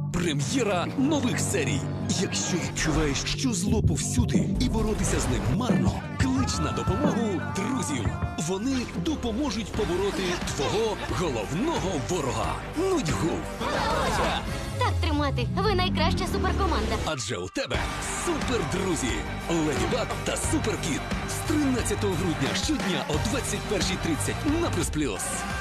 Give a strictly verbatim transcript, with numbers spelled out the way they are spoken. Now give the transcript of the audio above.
Прем'єра нових серій. Якщо відчуваєш, що зло повсюди і боротися з ним марно, клич на допомогу друзів. Вони допоможуть побороти твого головного ворога – нудьгу. Так тримати. Ви найкраща суперкоманда. Адже у тебе супердрузі Леді Баг та Суперкіт з тринадцятого грудня щодня о двадцять першій тридцять на Плюс Плюс.